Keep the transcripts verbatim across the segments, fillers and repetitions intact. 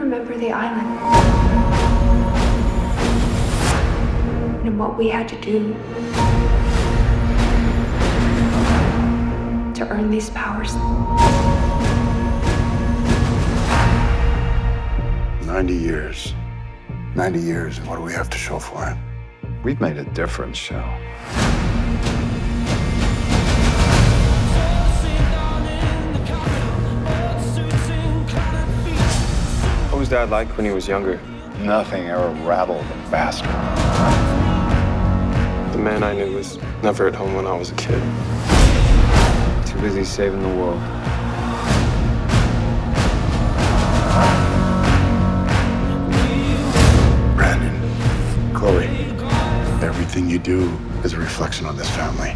remember the island and what we had to do to earn these powers. Ninety years. Ninety years, and what do we have to show for it? We've made a difference, Shell. What was Dad like when he was younger? Nothing ever rattled him faster. The man I knew was never at home when I was a kid. Too busy saving the world. Brandon, Chloe, everything you do is a reflection on this family.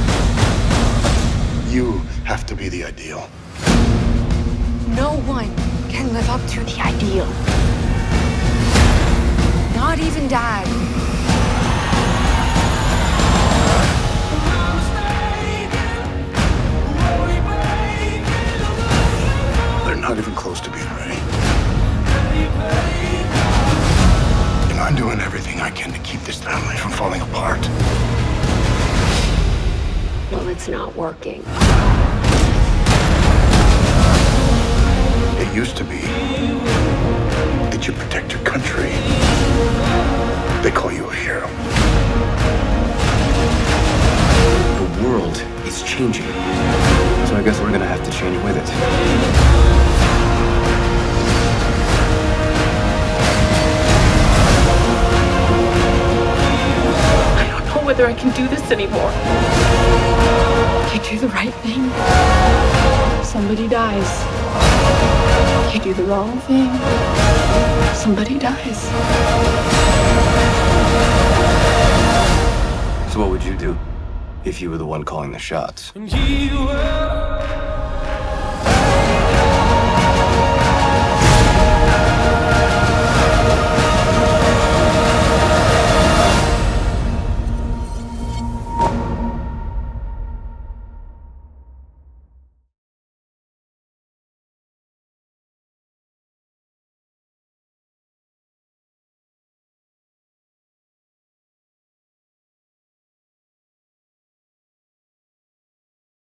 You have to be the ideal. No one can live up to the ideal. Not even Dad. They're not even close to being ready. And I'm doing everything I can to keep this family from falling apart. Well, it's not working. It used to be that you protect your country. They call you a hero. The world is changing. So I guess we're gonna have to change with it. I don't know whether I can do this anymore. You do the right thing, somebody dies. You do the wrong thing, somebody dies. So what would you do if you were the one calling the shots? And you were